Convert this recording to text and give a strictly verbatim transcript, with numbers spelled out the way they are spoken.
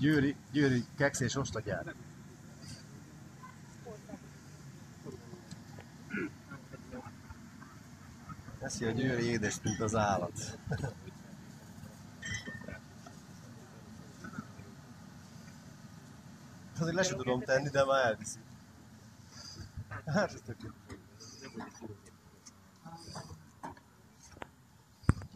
Győri, Győri keksz és osztagyár. Eszi a Győri édes, mint az állat. Azért le sem tudom tenni, de már elviszi. Hát ez tök jó.